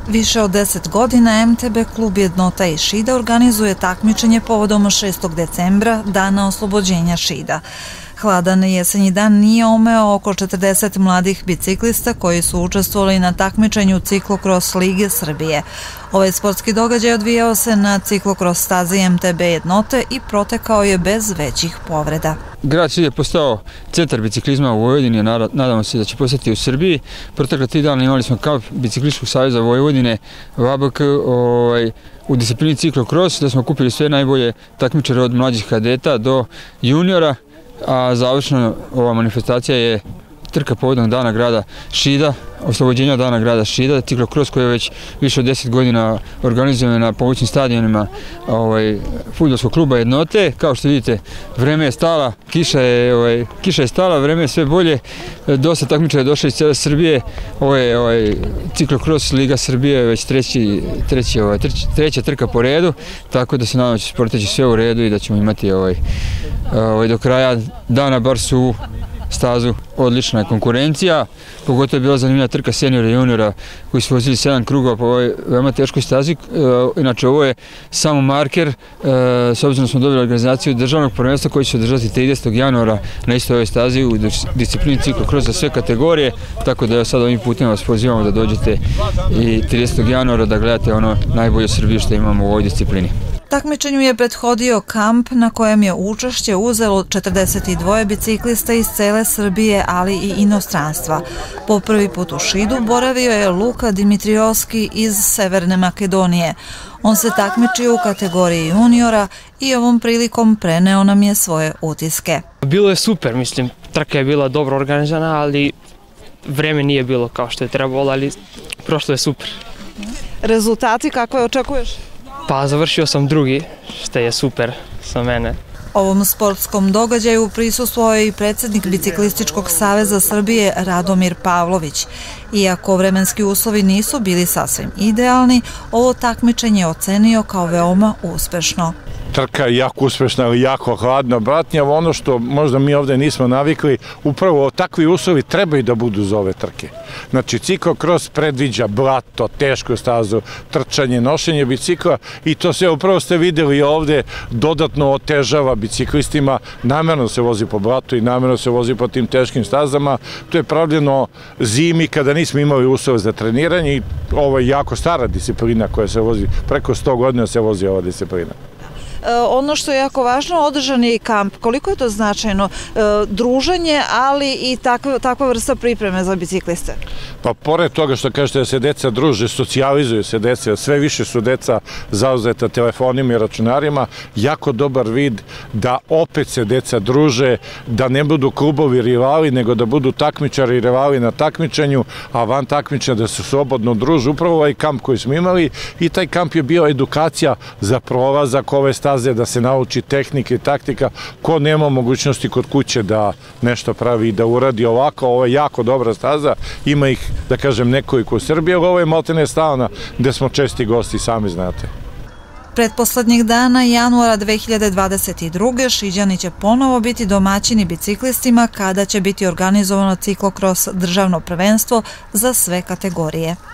Više od 10 godina MTB klub Jednota iz Šida organizuje takmičenje povodom 6. decembra, dana oslobođenja Šida. Hladan jesenji dan nije omeo oko 40 mladih biciklista koji su učestvovali na takmičenju Ciklokros Lige Srbije. Ovaj sportski događaj odvijao se na ciklokros stazi MTB Jednote i protekao je bez većih povreda. Grad Šid je postao centar biciklizma u Vojvodini, nadamo se da će postati u Srbiji. Protekle 3 dana imali smo kamp Biciklističkog saveza Vojvodine, VABK, u disciplini ciklokros, da smo kupili sve najbolje takmičare od mlađih kadeta do juniora, a završna ova manifestacija je trka povodom dana grada Šida, oslobođenja dana grada Šida, ciklokros koji je već više od 10 godina organizujem na pomoćnim stadionima fudbalskog kluba Jednote. Kao što vidite, vreme je stala, kiša je stala, vreme je sve bolje, dosta takmičara je došlo iz cijele Srbije. Ciklokros Liga Srbije je već treća trka po redu, tako da se nadam da će sporteći sve u redu i da ćemo imati do kraja dana bar su stazu odlična konkurencija, pogotovo je bila zanimljiva trka seniora i juniora koji su vozili 7 krugova po ovoj veoma teškoj stazi. Inače, ovo je samo marker, s obzirom da smo dobili organizaciju državnog prvenstva koji će se održati 30. januara na istoj ovoj stazi u disciplini ciklokros za sve kategorije, tako da sad ovim putem vas pozivamo da dođete i 30. januara da gledate ono najbolje Srbije što imamo u ovoj disciplini. Takmičenju je prethodio kamp na kojem je učešće uzelo 42 biciklista iz cele Srbije, ali i inostranstva. Po prvi put u Šidu boravio je Luka Dimitriovski iz Severne Makedonije. On se takmičio u kategoriji juniora i ovom prilikom preneo nam je svoje utiske. Bilo je super, mislim, trka je bila dobro organizovana, ali vreme nije bilo kao što je trebalo, ali prošlo je super. Rezultati kakve očekuješ? Pa završio sam drugi, što je super za mene. Ovom sportskom događaju prisustvovao je i predsjednik Biciklističkog saveza Srbije Radomir Pavlović. Iako vremenski uslovi nisu bili sasvim idealni, ovo takmičenje je ocenio kao veoma uspešno. Trka je jako uspešna, ali jako hladna, bratnjava. Ono što možda mi ovde nismo navikli, upravo takvi uslovi trebaju da budu za ove trke. Znači, ciklokros predviđa blato, tešku stazu, trčanje, nošenje bicikla i to sve upravo ste videli ovde dodatno otežava biciklistima. Namerno se vozi po blatu i namerno se vozi po tim teškim stazama. To je pravljeno zimi kada nismo imali uslove za treniranje i ovo je jako stara disciplina koja se vozi, preko 100 godina se vozi ova disciplina. Ono što je jako važno, održan je i kamp. Koliko je to značajno? Druženje, ali i takva vrsta pripreme za bicikliste? Pa pored toga što kažete da se deca druže, socijalizuju se deca, sve više su deca zauzeta telefonima i računarima, jako dobar vid da opet se deca druže, da ne budu klubovi rivali, nego da budu takmičari i rivali na takmičenju, a van takmičenja da se slobodno druže. Upravo ovaj kamp koji smo imali i taj kamp je bio edukacija za prolazak ove staze, da se nauči tehnika i taktika, ko nema mogućnosti kod kuće da nešto pravi i da uradi ovako. Ovo je jako dobra staza, ima ih, da kažem, nekoliko u Srbiji, ali ovo je maltene stalna gde smo česti gosti, sami znate. Pretposlednjeg dana januara 2022. Šiđani će ponovo biti domaćini biciklistima kada će biti organizovano ciklokros državno prvenstvo za sve kategorije.